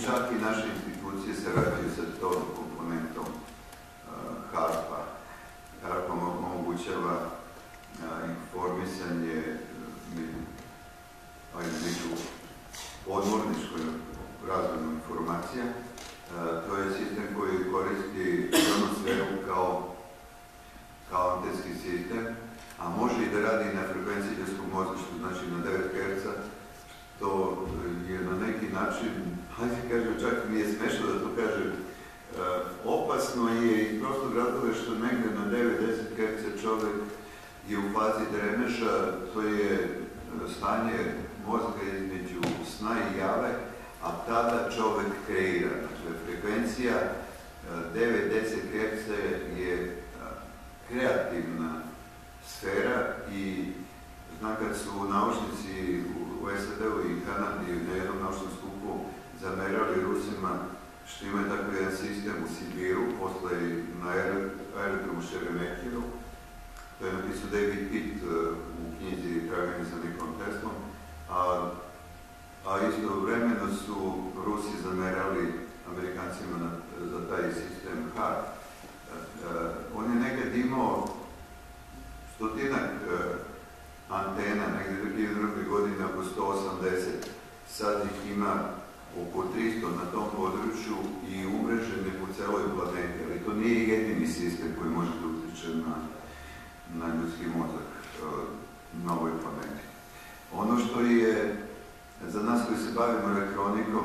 čak i naše institucije sarađuju sa tom komponentom HARP-a. HARP omogućava informisanje među podmorničkoj razvojnom informacija. To je sistem koji koristi ionosferu kao antenski sistem, a može i da radi na frekvenciji ljudskog mozga, što znači na 9 Hz, što je na neki način, hajde kažem, čak nije smešno da to kažem, opasno je iz prostog razloga što negde na 9-10 Hz čovek je u fazi dremeža, to je stanje mozga između sna i jave, a tada čovek kreira. Dakle, frekvencija 9-10 Hz je kreativna sfera i znam kad su naučnici u SAD-u i Kanadi na jednom naučnom skupu zamerali Rusima što imaju tako jedan sistem u Sibiru, posle na aerodromu Šeremetjevo. To je napisao David Pitt u knjizi Traganje za Nikolom Teslom, a isto vremeno su Rusi zamerali Amerikancima za taj sistem HARP. On je nekad imao stotinak antena, negdje 2002. godine oko 180, sad ih ima oko 300 na tom području i umrežen je po celoj planeti, ali to nije jedini sistem koji može da utiče na ljudski mozak na ovoj planeti. Ono što je za nas koji se bavimo elektronikom,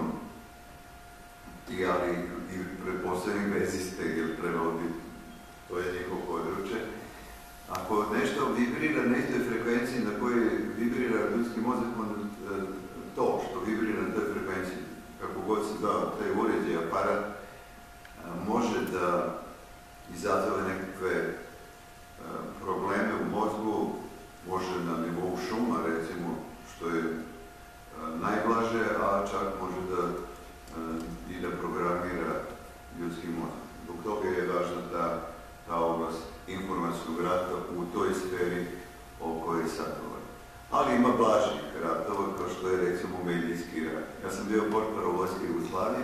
ali i pretpostavljam veziste, jer trebalo bi, to je njihovo područje, ako nešto vibrira na istoj frekvenciji na kojoj vibrira ljudski mozak, onda to što vibrira na toj frekvenciji, kako god se da taj uređaj, aparat, može da izazove nekakve probleme u mozgu, može na nivou šuma, recimo, što je najblaže, a čak može i da programira ljudski mozak. Zbog toga je važna ta oblast informacijskog rata u toj sferi o kojoj sad govorim. Ali ima blažih ratova, kao što je recimo medijski rat. Ja sam bio portparol Vojske Jugoslavije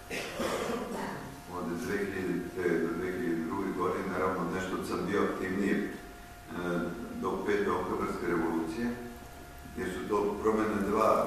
od 2000. do 2002. godine, naravno nešto sam bio aktivniji do 5. oktobarske revolucije, jer su to promene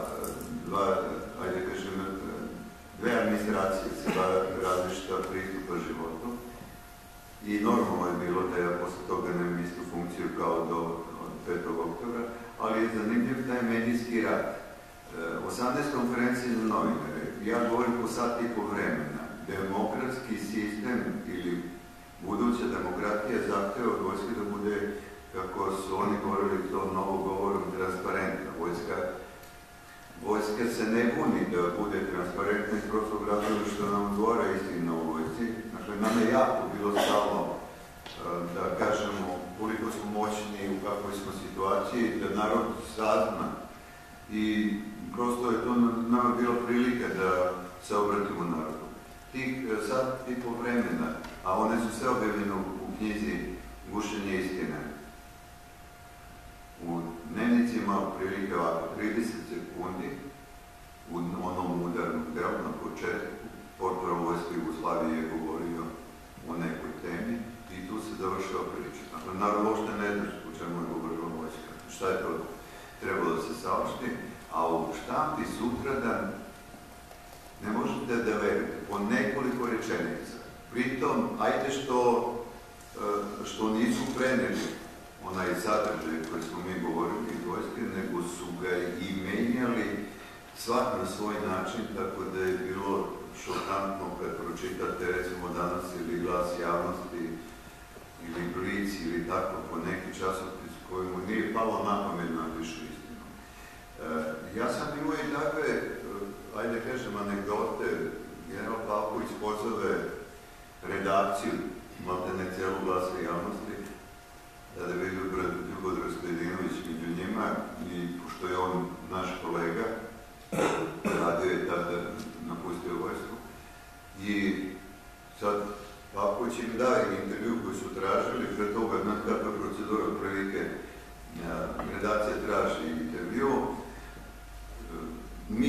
dve administracije sa dva različita pristupa životu. I normalno je bilo da ja posle toga nemam istu funkciju kao do 5. oktobra, ali je zanimljiv taj medijski rat. 18 konferencije za novinare, ja govorim po sat i po vremena. Demokratski sistem ili buduća demokratija zahteva od vojske da bude, kako su oni govorili to novo govorom, transparentna. Vojska se ne buni da bude transparentna iz prostog razloga što nam odgovara istina u vojsci. Dakle, nam je jako bilo stalo da kažemo koliko smo moćni, u kakvoj smo situaciji, da narod sazna. I prosto je to nama bila prilika da se obratimo narodu. Tih sat i po vremena, a one su sve objavljene u knjizi Gušenje istine. U dnevnicima prilike ovako 30 sekundi u onom udarnom delu na početku portparol Vojske Jugoslavije je govorio o nekoj temi i tu se završava priča. Dakle, narod uopšte ne zna o čemu je govorila vojska. Šta je to trebalo da se saopšti, a u štampi sutradan ne možete da verujete po nekoliko rečenica. Pritom, ajde što nisu preneli onaj sadržaj koji smo mi govorili iz vojske, nego su ga i menjali svak na svoj način, tako da je bilo šokantno kad pročitate recimo danas ili Glas javnosti ili Blic ili tako po neki časopis kojemu nije palo na pamet napiše istinu. Ja sam imao i takve, ajde kažem, anegdote. General Pavković pozove redakciju, maltene cijelu Glasa javnosti, tada je Ljubodar Stojadinović među njima i pošto je on naš kolega, radio je tada, napustio vojsku i sad Pavković im daje intervju koji su tražili, pre toga kakva procedura otprilike redakcija traži intervju, mi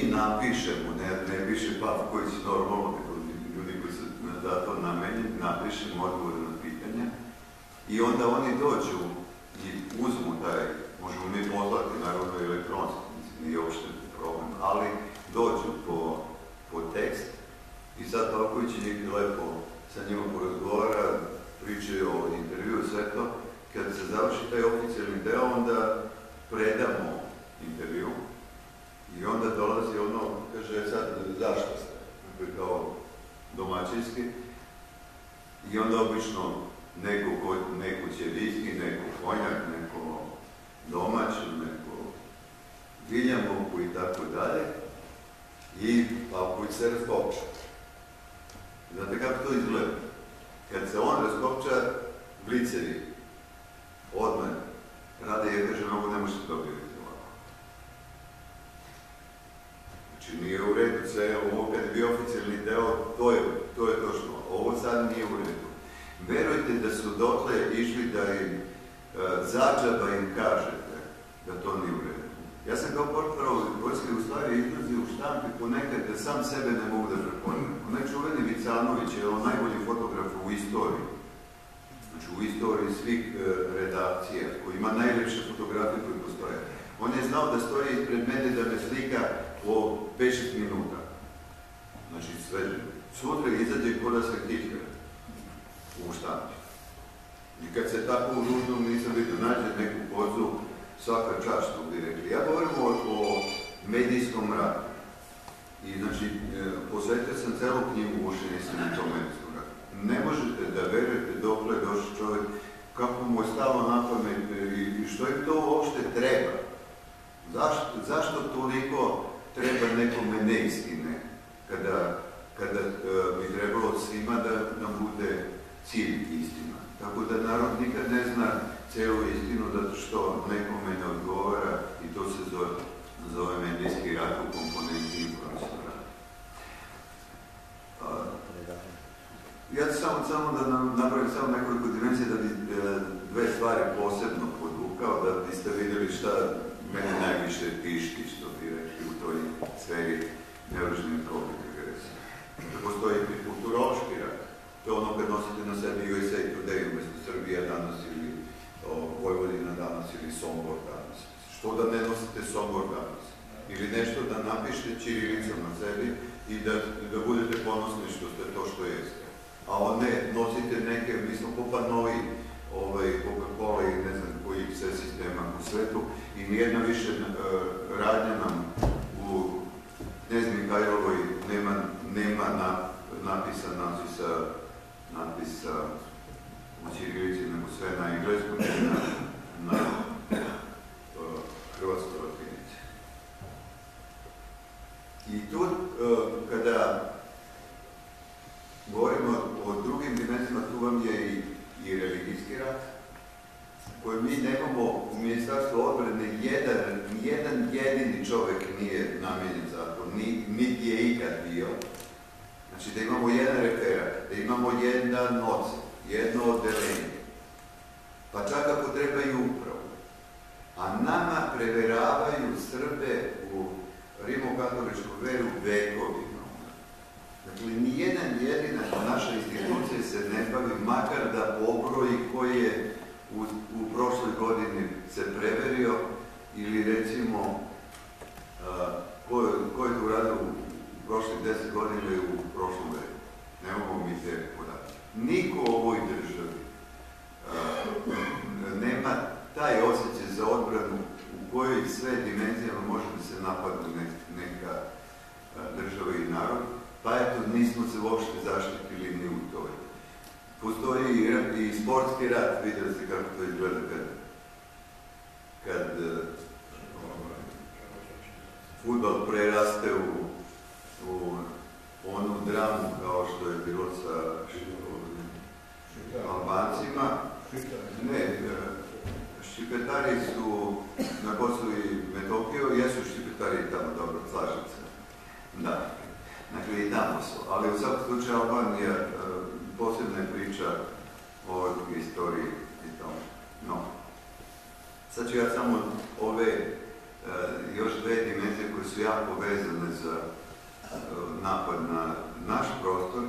napišemo, ne piše Pavković normalno, ljudi koji su za to namenjeni, napišemo odgovor na pitanja i onda oni dođu i uzmu taj, možemo mi poslati naravno elektronski, nije uopšte problem, ali dođu po tekst i sad Pavković je njih lepo sa njima porazgovara, pričaju o intervju, sve to. Kad se završi taj oficijalni deo, onda predamo intervju i onda dolazi ono, kaže, sad zašto ste? Kao domaćinski. I onda obično neko će viski, neko konjak, neko domać, neko viljamoku i tako dalje. I Pavković se raskopča. Znate kako to izgleda? Kad se on raskopča, blicevi odmah rade jer kaže, mnogo ne možete dobiti ovako. Znači nije u redu sve, ovo kad je bio oficijalni deo, to je točno. Ovo sad nije u redu. Verujte da su dotle išli da im začaba im kažete da to nije u redu. Ja sam kao portparol Vojske Jugoslavije izlazio u štampi ponekad da sam sebe ne mogu da prepoznam. Onaj čuveni Vicanović je on najbolji fotograf u istoriji. Znači u istoriji svih redakcija, koji ima najljepše fotografije koje postoje. On je znao da stoji ispred mene da me slika po 5-6 minuta. Znači sve. Sutra izađe ko da se tihle u štampi. I kad se tako u nužnom nisam vidio, nađe neku pozu, svaka čast, što bi rekli. Ja govorim o medijskom radu. I znači, posvetio sam celu knjigu ušenje sam i to medijskom radu. Ne možete da verujete dokle je došao čovjek, kako mu je stalo na pamet i što im to uopšte treba. Zašto toliko treba nekome neistine, kada bi trebalo svima da nam bude cilj istina. Tako da narod nikad ne zna celu istinu, zato što nekome ne odgovara i to se zove medijski rad u komponenti informacijnog rada. Ja ću samo da napravim samo nekoliko dimenzija da bi dve stvari posebno podvukao, da biste vidjeli šta mene najviše tišti, što bi rekli u toj sferi neoružanih oblika agresije. Da postoji i kulturološki rad. To je ono kad nosite na sebi USA Today umjesto Srbija danas ili Vojvodina danas ili Sombor danas. Što da ne nosite Sombor danas? Ili nešto da napišete ćirilicom na sebi i da budete ponosni što ste to što jeste. A ne, nosite neke, mi smo popa novi Coca-Cola i ne znam koji sve sistema u svetu i nijedna više radnja nam u Knez Mihajlovoj nema napisan natpisa u ćirilici, nego sve na engleskom i na hrvatskoj latinici. I tu, kada govorimo o drugim dimenzijama, tu vam je i religijski rat, koji mi nemamo u Ministarstvu odbrane, jedan jedini čovjek nije namijenjen za to, niti je ikad bio. Znači da imamo jedan referat, da imamo jedan odsek, jedno odelenje, pa čak ako treba i upravu. A nama preveravaju Srbe u rimokatoličku veru vekovima. Dakle, nijedan jedina naša institucija se ne bavi, makar da pobroji koji je u prošloj godini se preverio ili recimo ko je to uradio u prošlih 10 godina ili u prošlom veku. Nemamo mi te podatke. Niko u ovoj državi nema taj osjećaj za odbranu u kojoj sve dimenzijama može da se napadne neka država i narod, pa eto nismo se uopšte zaštitili ni u toj. Postoji i sportski rat, vidjeli ste kako to izgleda kad fudbal preraste u onu dramu kao što je bilo sa Albancima. Ne, Šipetari su na Kosovu i Metohiju, jesu Šipetari tamo, dobro, slažem se. Da, dakle i tamo su, ali u svakom slučaju Albanija posebna je priča o istoriji i tome. No, sad ću ja samo ove još dve dimenzije koje su jako vezane za napad na naš prostor,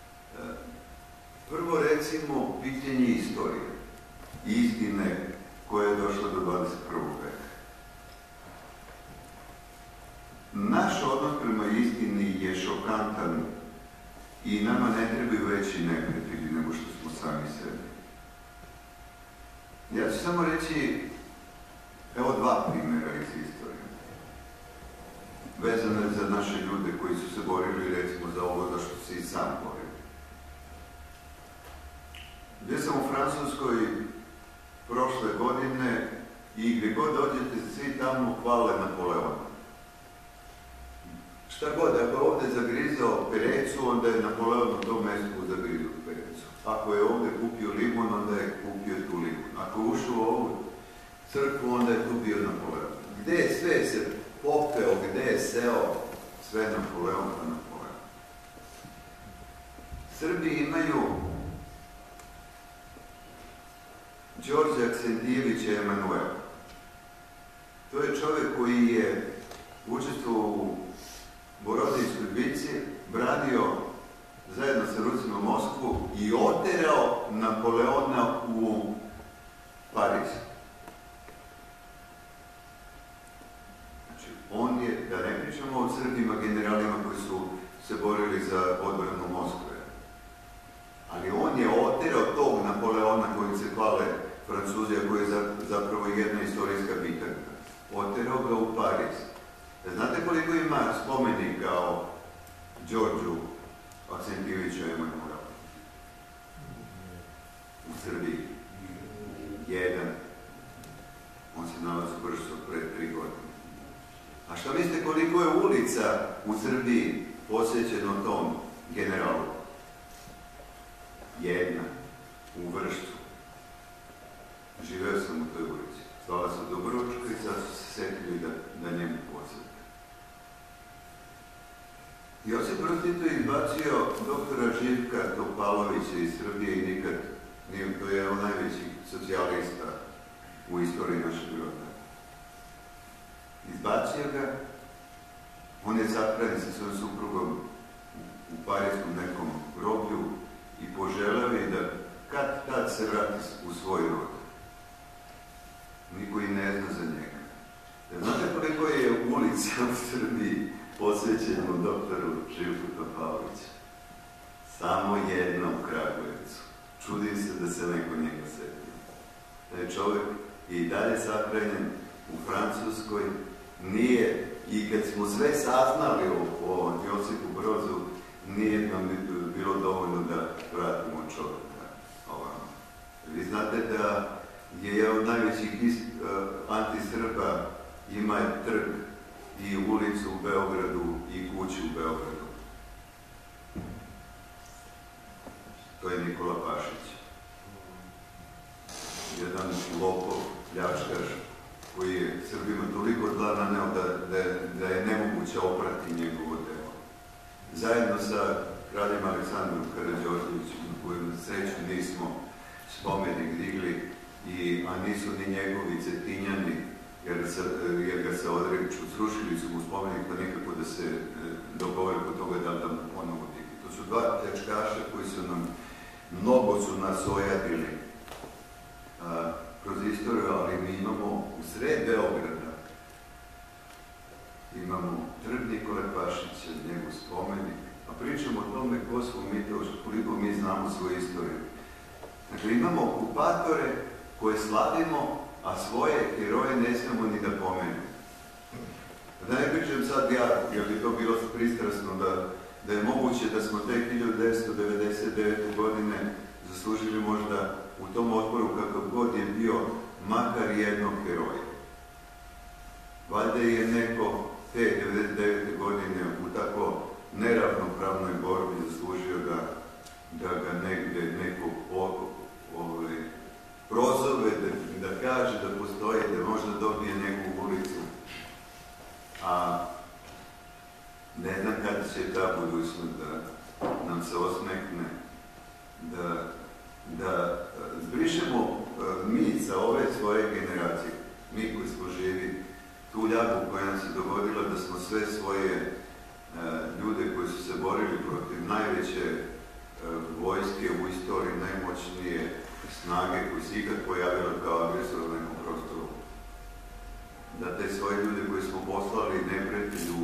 prvo recimo pitanje istorije i istine koja je došla do 21. veka. Naš odnos prema istini je šokantan i nama ne trebaju veći neprijatelji nego što smo sami sebi. Ja ću samo reći, evo dva primjera iz istorije, vezane za naše ljude koji su se borili recimo za ovo za što se i sam borio. Gdje sam u Francuskoj prošle godine i gdje god dođete, svi tamo hvale Napoleona. Šta god, ako je ovdje zagrizao perecu, onda je Napoleon u tom mjestu zagrizao perecu. Ako je ovdje kupio limun, onda je kupio tu limun. Ako je ušao u ovu crkvu, onda je tu bio Napoleon. Gdje je sve se popeo, gdje je seo, sve Napoleon pa Napoleon. Srbi imaju Đorđa Aksentijevića Emanuela. To je čovjek koji je učestvovao u Borodinskoj bitci, branio zajedno sa Rusima Moskvu i oterao Napoleona u Pariz. Znači, on je, da ne pričamo o Srbima generalima koji su se borili za odbranu Moskve, ali on je oterao tog Napoleona kojim se hvale Francuzi, a koji je zapravo jedna istorijska bitanka. Oterao ga u Pariz. Znate koliko ima spomenika o Đorđu Aksentijeviću Emanuela u Srbiji? Jedan. On se nalazi u Bršcu pred 3 godine. A što mislite koliko je ulica u Srbiji posvećeno tom generalu? Jedna. U Vršcu. Živeo sam u toj ulici. Zvala se Dobručka i sad su se setili da njemu posjeti. Josip Broz Tito je izbacio doktora Živka Topalovića iz Srbije i nikad nije, to je on najveći socijalista u istoriji našeg roda. Izbacio ga, on je zapravljen sa svojom suprugom u parijskom nekom groblju i poželeo je da kad tad se vrati u svoj rod. Niko i ne zna za njega. Znate koliko je ulica u Srbiji posvećeno doktoru Živku Topaloviću? Samo jedna u Kragujevcu. Čudim se da se neko njega setio. Taj čovjek je i dalje sahranjen u Francuskoj. Nije, i kad smo sve saznali o Josipu Brozu, nije nam bilo dovoljno da vratimo čovjeka ovamo. Vi znate da je jedan od najvećih anti-Srba, ima trg i ulicu u Beogradu i kuću u Beogradu. To je Nikola Pašić. Jedan lopov, pljačkaš, koji je Srbima toliko zla naneo da je nemoguće oprati njegovo delo. Zajedno sa kraljem Aleksandrom Karađorđevićem, na kojem na sreću nismo spomenik digli, a nisu ni njegovi Cetinjani, jer ga se odrekću, srušili su mu spomenik, pa nikako da se dogovore po toga da mu ponovo digli. To su dva pljačkaša koji su nam, mnogo su nas ojadili kroz istoriju, ali mi imamo u sred Beograda, imamo trg Nikole Pašića, njegov spomenik, a pričamo o tome ko smo mi, koliko mi znamo svoju istoriju. Dakle, imamo okupatore koje slavimo, a svoje heroje ne smemo ni da pomenemo. Da ne pričam sad ja, jer bi to bilo pristrasno, da je moguće da smo te 1999. godine zaslužili možda u tom otporu kakav god je bio makar jednog heroja. Valjda je neko te 1999. godine u tako neravnopravnoj borbi zaslužio da ga negde neko prozove, da kaže da postoji, da možda dobije neku ulicu. A ne znam kada će ta budućnost da nam se osmekne, da zbrišemo mi sa ove svoje generacije, mi koji smo živi, tu ljagu koja nam se dogodila da smo sve svoje ljude koji su se snage koji se ikad pojavila kao agresor na nekom prostoru, da te svoje ljude koje smo poslali neprijatelju,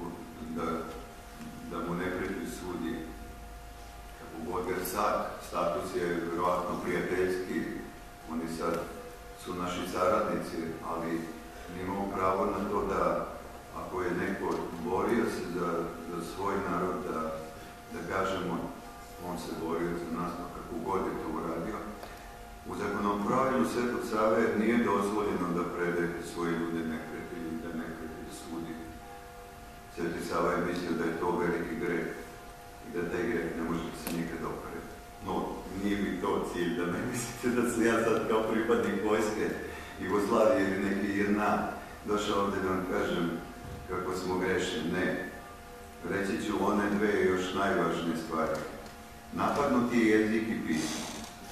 da mu neprijatelj sudi. Kako god jer sad, status je vjerovatno prijateljski, oni sad su naši saradnici, ali imamo pravo na to da ako je neko borio se za svoj narod, da kažemo on se borio za nas, kako god je to uradio. U zakonom pravilu Svetog Save nije dozvoljeno da predajete svoje ljude neprijatelju i da neprijatelj sudi. Sveti Sava je mislio da je to veliki greh i da taj greh ne može se nikad opreti. No, nije mi to cilj, da ne mislite da sam ja sad kao pripadnik vojske Jugoslavije ili neki JNA došao ovdje da vam kažem kako smo grešni. Ne. Reći ću one dve još najvažnije stvari. Napadnuti je jezik i pismo.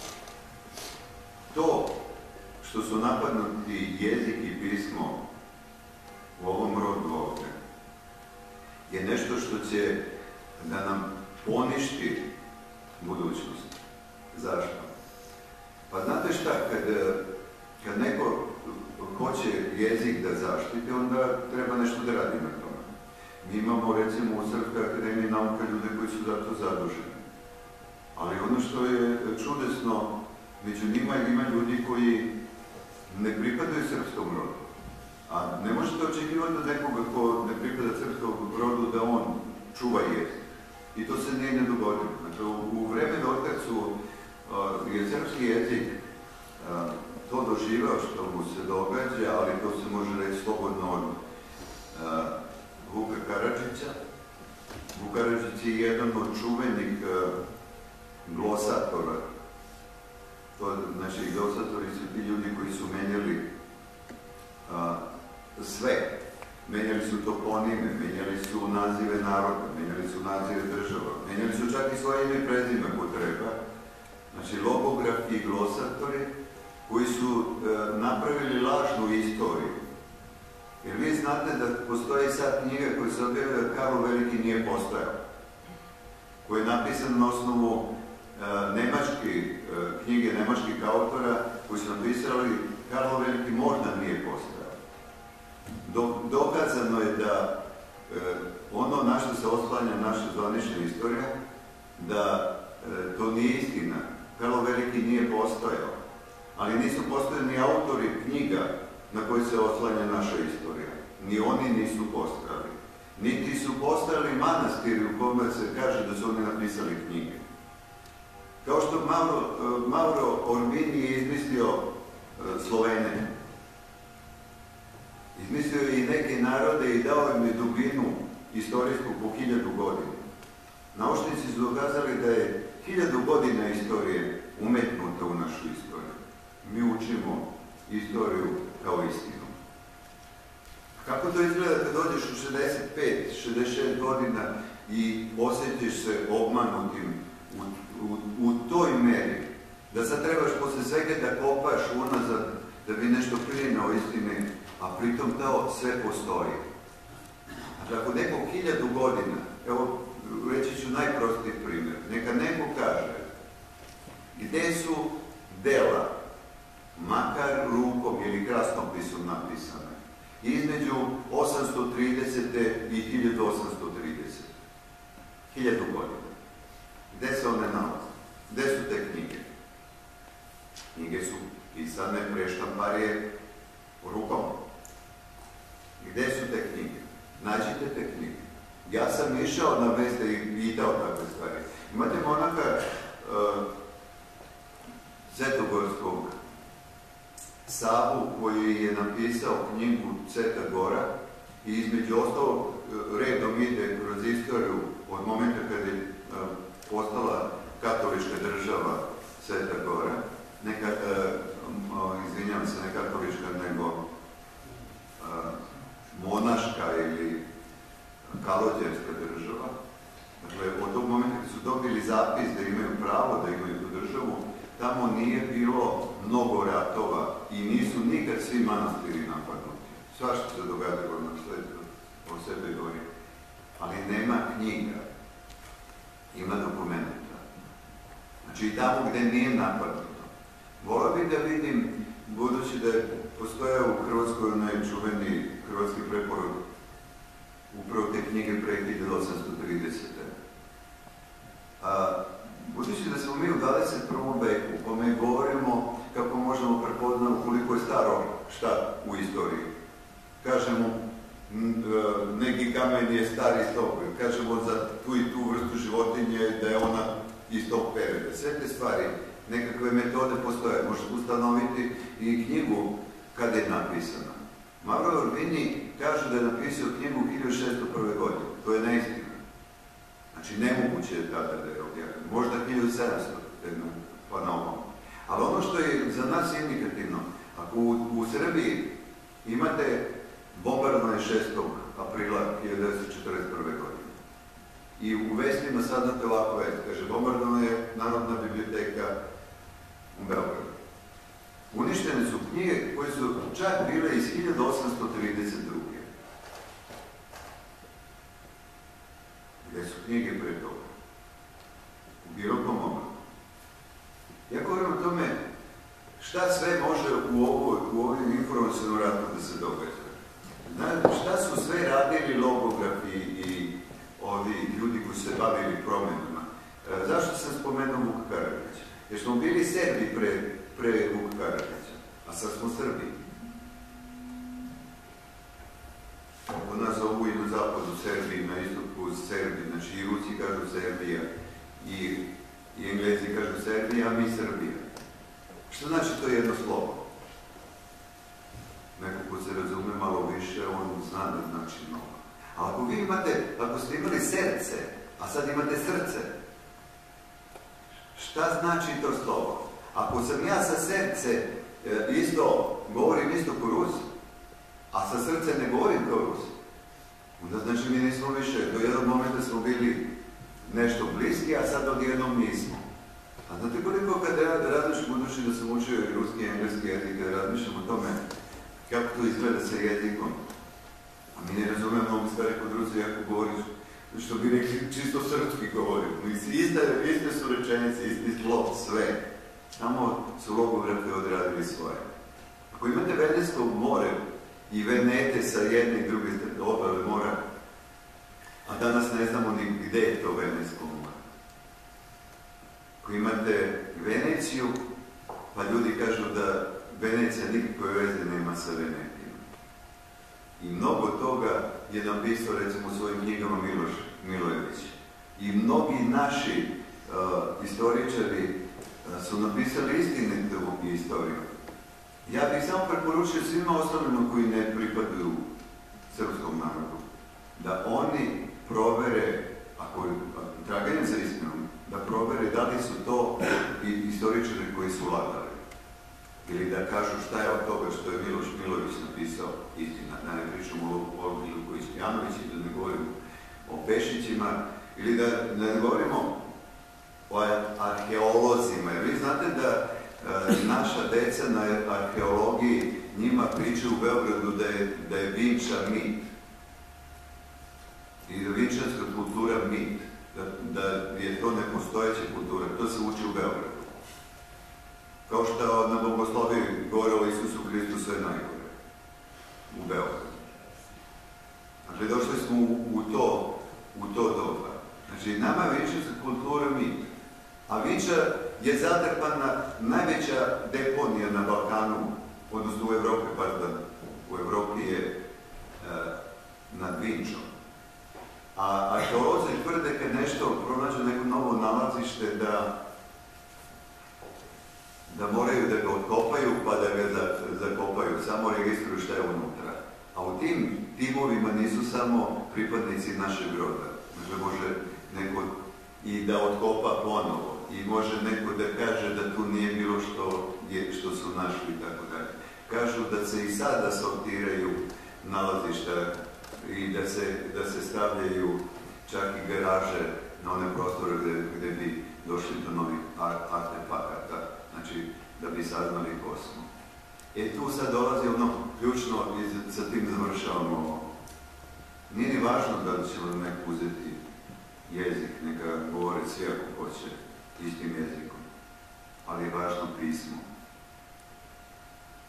To što su napadnuti jezik i pismo u ovom rodu ovdje je nešto što će da nam poništi budućnost. Zašto? Pa znate šta, kad neko hoće jezik da zaštiti, onda treba nešto da radi na tome. Mi imamo recimo u Srpskoj akademiji nauka ljude koji su za to zaduženi. Ali ono što je čudesno, među njima ima ljudi koji ne pripadaju srpskom rodu. A ne možete očekivati od nekoga ko ne pripada srpskom rodu da on čuva jezik. I to se nije ne dogodilo. Dakle, u vremenu od kad je srpski jezik to doživao što mu se događa, ali to se može reći slobodno od Vuka Karadžića. Vuk Karadžić je jedan od čuvenih glosatora. Znači, glosatori su ti ljudi koji su menjali sve. Menjali su toponime, menjali su nazive naroda, menjali su nazive država, menjali su čak i svoje ime i prezime ko treba. Znači, logografi i glosatori koji su napravili lažnu istoriju. Jer vi znate da postoji sad knjiga koja se objavlja da Karlo Veliki nije postojao. Koji je napisan na osnovu knjige nemačkih autora koji su napisali Karlo Veliki možda nije postojao. Dokazano je da ono na što se oslanja naša zvanična istorija, da to nije istina. Karlo Veliki nije postojao, ali nisu postojali ni autori knjiga na koje se oslanja naša istorija. Ni oni nisu postojali. Niti su postojali manastiri u kome se kaže da su oni napisali knjige. Kao što Mauro Orbini je izmislio Slovene. Izmislio je i neke narode i dao im je dubinu istorijsku po 1000 godina. Naučnici su dokazali da je 1000 godina istorije umetnuta u našu istoriju. Mi učimo istoriju kao istinu. Kako to izgleda kad dođeš u 65-66 godina i osjetiš se obmanutim u toj meri, da sad trebaš posle svega da kopaš unazad, da bi nešto krijeno o istini, a pritom to sve postoji. Znači, ako neko 1000 godina, evo, reći ću najprostiji primjer, neka neko kaže gde su dela, makar rukom ili krasnopisom napisane, između 830. i 1830. 1000 godina. Gde se one nalaze? Gde su te knjige? Knjige su pisane preštamparije rukom. Gde su te knjige? Nađite te knjige. Ja sam išao na mesta i pitao takve stvari. Imate monaka Svetogorskog Savu koji je napisao knjigu Sveta Gora i između ostalog redom ide kroz istoriju od momenta kada je postala katolička država Sveta Gora, izvinjam se, ne katolička, nego monaška ili kalođerska država. Dakle, od tog momenta kad su dobili zapis da imaju pravo da imaju tu državu, tamo nije bilo mnogo ratova i nisu nikad svi manastiri napadnuti. Svašta se događalo na svetu o Svetoj Gori. Ali nema knjiga, ima dokumenta. Znači i tamo gde nije napadnuto. Volio bih da vidim, budući da postoje u Hrvatskoj onaj čuveni hrvatski preporod upravo te knjige pre 1830. Budući da smo mi u 21. veku, pa mi govorimo kako možemo prepoznati koliko je staro šta u istoriji. Kažemo, neki kamen je star iz tog, kažemo za tu i tu vrstu životinje da je ona iz tog perioda. Sve te stvari, nekakve metode postoje. Možete ustanoviti i knjigu kada je napisana. Mauro Urbini kaže da je napisao knjigu 1601. godine. To je neistina. Znači, nemoguće je tada da je objavljeno. Možda 1700, pa na ovom. Ali ono što je za nas indikativno, ako u Srbiji imate bombardovanje 6. aprila 1941. godine i u vestima saznate ovako vest, kaže, bombardovana je Narodna biblioteka u Beogradu. Uništene su knjige koje su čak bile iz 1832. Gde su knjige pre toga? U bilo kom momentu. Ja govorim o tome šta sve može u ovim informacijnom ratu da se događa. Znate, šta su sve radili logografi i ovi ljudi koji se bavili promenama? Zašto sam spomenuo Vuka Karadžića? Jer smo bili Srbi pre Vuka Karadžića, a sad smo Srbi. Kod nas zovu i na zapadu Srbi, na istoku Srbi, znači i Rusi kažu Srbija, i Englezi kažu Srbija, a mi Srbija. Što znači to jedno slovo? Neko ko se razume malo više, on zna da znači mnogo. A ako vi imate, ako ste imali srce, a sad imate srce, šta znači to slovo? Ako sam ja sa srce isto, govorim isto ko Rus, a sa srce ne govorim kao Rus, onda znači mi nismo više, do jednog momenta smo bili nešto bliski, a sad odjednom nismo. A znate koliko kad razmišljam, budući da sam učio i ruski i engleski jezik, kada razmišljam o tome kako to izgleda sa jezikom, a mi ne razumemo mnogo stvari kod Rusi, ako govoriš, što bi rekli čisto srpski govorim. Iste su rečenice, isti slov, sve. Samo su logografi odradili svoje. Ako imate Venesko more i Venete sa jedne i druge obale mora, a danas ne znamo ni gde je to Venesko more. Ako imate Veneciju, pa ljudi kažu da Venecija nikakve veze nema sa Venetima. I mnogo toga je napisao, recimo, u svojim knjigama Miloš Milojević. I mnogi naši istoričari su napisali istinitu istoriju. Ja bih samo preporučio svima ostalima koji ne pripadaju srpskom narodu, da oni provere, ako traganje za istinom, da provere da li su to istoričari koji su lagali. Ili da kažu šta je od toga što je Miloš Milojević napisao istina. Da ne pričamo o Milku Stojanoviću, da ne govorimo o Pešićima, ili da ne govorimo o arheolozima. Jer vi znate da naša deca na arheologiji njima pričaju u Beogradu da je Vinča mit. I da vinčanska kultura mit. Da je to nepostojeća kultura. To se uči u Beogradu. Kao što na bogosloviji govore o Isusu Hristu sve najgore. U Beogradu. Znači, došli smo u to doba. Znači, nama je vinčanska kultura mit. A Vinča je zatrpana najveća deponija na Balkanu, odnosno u Evropi, pardon. U Evropi je nad Vinčom. A arheolozi tvrde kad nešto pronađu neko novo nalazište da moraju da ga otkopaju pa da ga zakopaju, samo registruju šta je unutra. A u tim timovima nisu samo pripadnici našeg roda. Dakle, može neko i da otkopa ponovo i može neko da kaže da tu nije bilo što su našli i tako dalje. Kažu da se i sada sortiraju nalazišta i da se stavljaju čak i garaže na one prostore gde bi došli do novih artefakata, znači da bi saznali ko smo. Tu sad dolazi ono ključno i sa tim završavamo ovo. Nije ni važno da ćemo neko uzeti jezik, neka govore svi ako hoće istim jezikom, ali je važno pismo.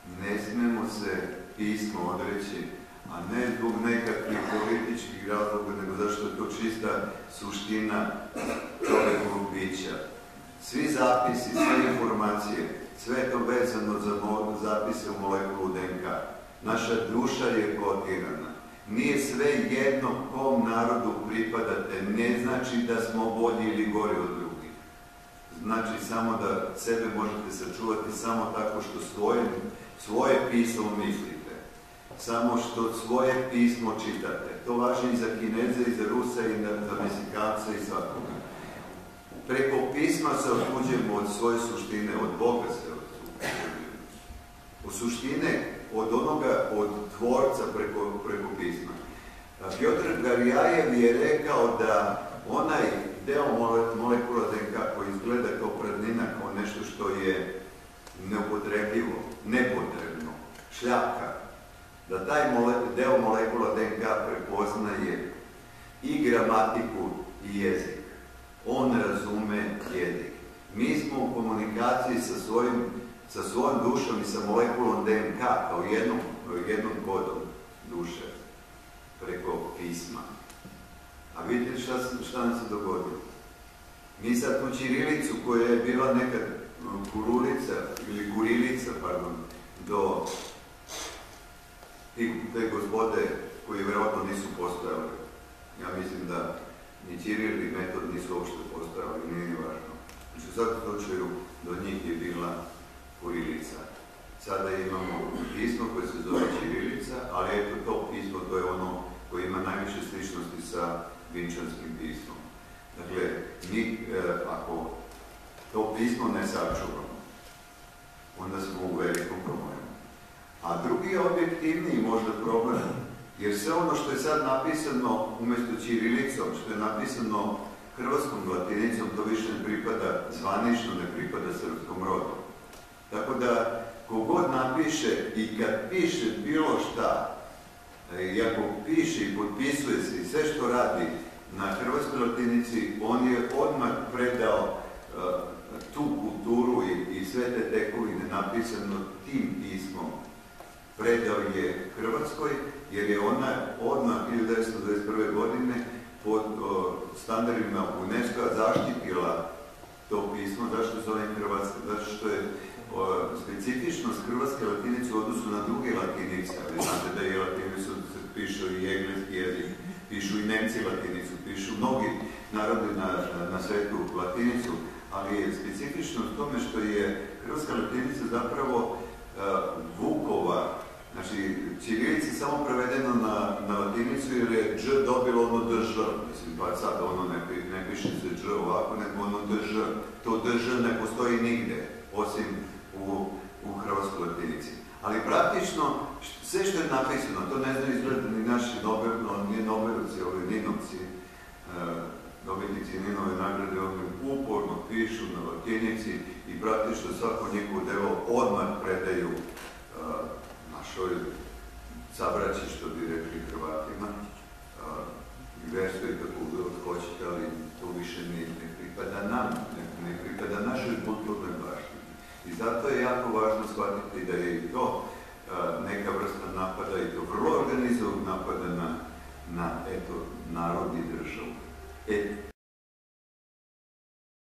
Ne smemo se pisma odreći, a ne zbog nekakvih političkih razloga, nego zašto je to čista suština čovjekovog bića. Svi zapisi, sve informacije, sve je to vezano za zapise u molekulu DNK. Naša duša je kodirana. Nije sve jedno kom narodu pripadate, ne znači da smo bolji ili gori od drugih. Znači samo da sebe možete sačuvati samo tako što svoje pismo mislite. Samo što svoje pismo čitate. To važi i za Kineze, i za Rusa, i za Meksikanca, i svakoga. Preko pisma se otuđujemo od svoje suštine, od Boga se otuđujemo. U suštine, od tvorca preko pisma. Piotr Garjajev je rekao da onaj deo molekula DNK koji izgleda kao praznina, kao nešto što je neupotrebljivo, nepotrebno, šljaka, da taj deo molekula DNK prepoznaje i gramatiku i jezik. On razume jezik. Mi smo u komunikaciji sa svojom dušom i sa molekulom DNK kao jednom kodom duše preko pisma. A vidite šta nam se dogodilo? Mi sad tu ćirilicu koja je bila nekad kurilica, do te gospode koji vjerojatno nisu postojali. Ja mislim da ni Ćiril ni Metod nisu uopšte postojali, nije ni važno. Znači u svakom slučaju do njih je bila kurilica. Sada imamo pismo koje se zove ćirilica, ali eto to pismo, to je ono koje ima najviše sličnosti sa vinčanskim pismom. Dakle, mi ako to pismo ne sačuvamo, onda smo u velikom problemu. A drugi je objektivniji možda problem, jer sve ono što je sad napisano umjesto ćirilicom, što je napisano hrvatskom latinicom, to više ne pripada, zvanično ne pripada srpskom rodu. Tako da, kogod napiše i kad piše bilo šta, i ako piše i potpisuje se i sve što radi na hrvatskoj latinici, on je odmah predao tu kulturu i sve te tekovine napisano tim pismom. Predao je Hrvatskoj, jer je ona odmah 1921. godine pod standardima UNESCO-a zaštitila to pismo. Zašto se zove Hrvatska? Zato što je specifičnost hrvatske latinice u odnosu na druge latinice. Ali znate da je latinicu pišu i engleski jezik, pišu i Nemci latinicu, pišu mnogi narodi na svetu latinicu, ali je specifično u tome što je hrvatska latinica zapravo Vukova, znači ćirilica samo prevedeno na latinicu jer je dž dobilo ono drž, mislim pa sad ono ne piše se dž ovako, nego ono drž, to drž ne postoji nigde, osim u hrvatskoj latinici. Ali praktično, sve što je napisano, to ne znaju izgleda ni naši Nobelovci, ovi Ninovci, dobitnici Ninove nagrade, oni uporno pišu na latinici i praktično svako njihovo delo odmah predaju našoj sabraći, što bi rekli Hrvatima, i verskoj